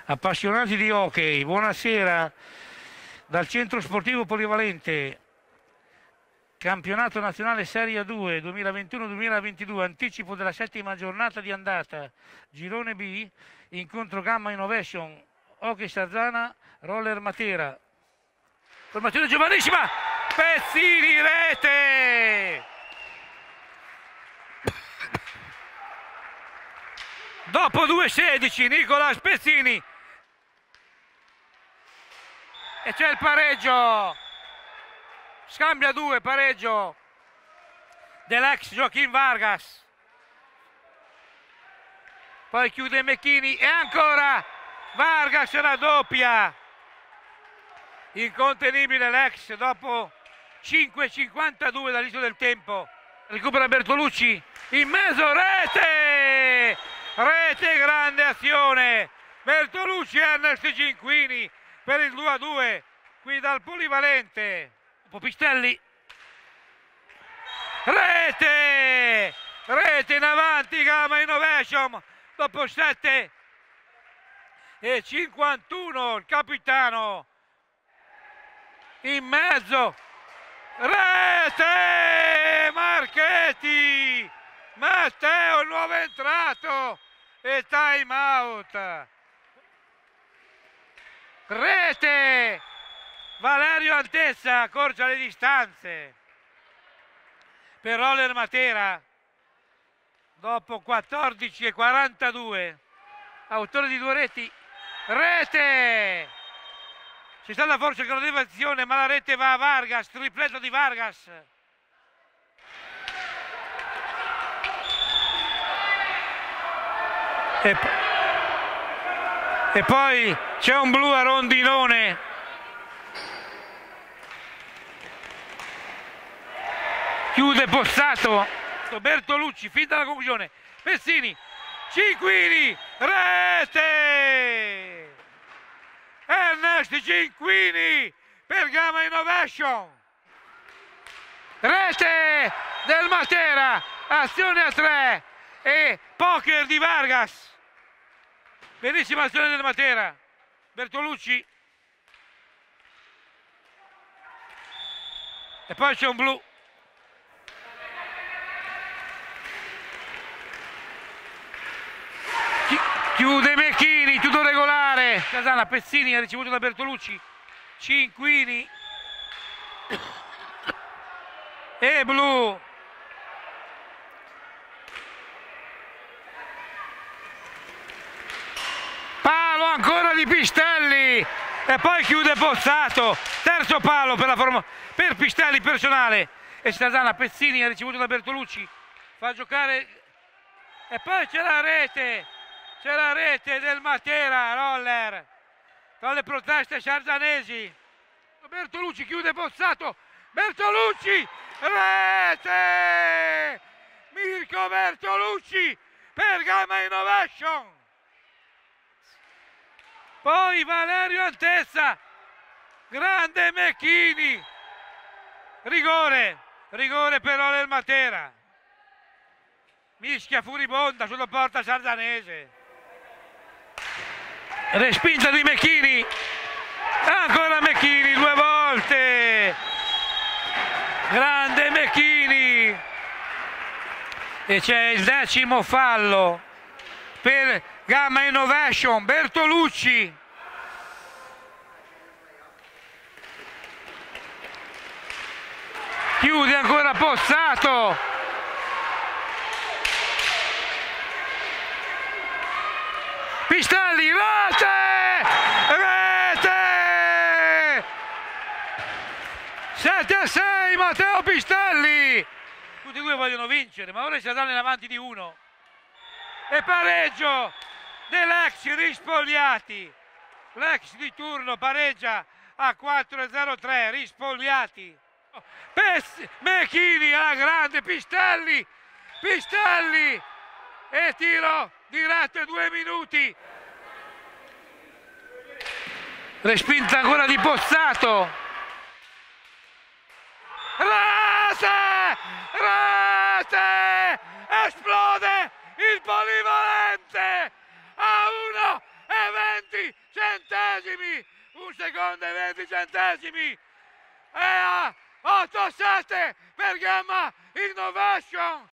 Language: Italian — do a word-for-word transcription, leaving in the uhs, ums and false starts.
Appassionati di hockey, buonasera dal Centro Sportivo Polivalente, Campionato Nazionale Serie due duemilaventuno duemilaventidue, anticipo della settima giornata di andata, Girone B, incontro Gamma Innovation, Hockey Sarzana, Roller Matera. Formazione giovanissima, Pezzini, rete! Dopo due sedici, Nicola Pezzini. E c'è il pareggio. Scambia due, pareggio dell'ex Joaquin Vargas. Poi chiude Mecchini e ancora Vargas raddoppia. Incontenibile l'ex dopo cinque e cinquantadue dall'inizio del tempo. Recupera Bertolucci in mezzo, rete! Rete, grande azione. Bertolucci e Ernest Cinquini per il due a due qui dal Polivalente. Pistelli, rete, rete in avanti Gamma Innovation dopo sette e cinquantuno, il capitano in mezzo, rete, Marchetti, Matteo il nuovo entrato e time out, rete, Valerio Antessa accorcia le distanze per Roller Matera dopo quattordici e quarantadue, autore di due reti, rete, c'è stata forse gradevolazione ma la rete va a Vargas, tripleto di Vargas. E, e poi c'è un blu a Rondinone. Chiude Possato, Bertolucci, fin dalla conclusione, Pezzini, Cinquini, rete! Ernest Cinquini per Gamma Innovation, rete del Matera, azione a tre e poker di Vargas, benissima azione del Matera, Bertolucci, e poi c'è un blu. Chiude Mecchini, tutto regolare. Casana, Pezzini ha ricevuto da Bertolucci. Cinquini. E blu. Palo ancora di Pistelli. E poi chiude Pozzato. Terzo palo per, la forma... per Pistelli personale. E Casana, Pezzini ha ricevuto da Bertolucci. Fa giocare. E poi c'è la rete. C'è la rete del Matera, Roller, con le proteste sarzanesi. Bertolucci chiude Pozzato, Bertolucci, rete! Mirko Bertolucci per Gamma Innovation. Poi Valerio Antessa, grande Mecchini, rigore, rigore per Roller Matera. Mischia furibonda sulla porta sarzanese. Respinta di Mecchini, ancora Mecchini due volte, grande Mecchini, e c'è il decimo fallo per Gamma Innovation, Bertolucci, chiude ancora Pozzato, Pistelli, rete! Rete! sette a sei, Matteo Pistelli! Tutti e due vogliono vincere, ma ora si danno in avanti di uno. E pareggio dell'ex Rispogliati. L'ex di turno pareggia a quattro a zero tre, Rispogliati. Pes- Mecchini alla grande, Pistelli! Pistelli! E tiro diretto e due minuti. Respinta ancora di Pozzato. Rete! Rete! Esplode il Polivalente a uno e venti venti centesimi, un secondo e venti centesimi, e a otto sette per Gamma Innovation,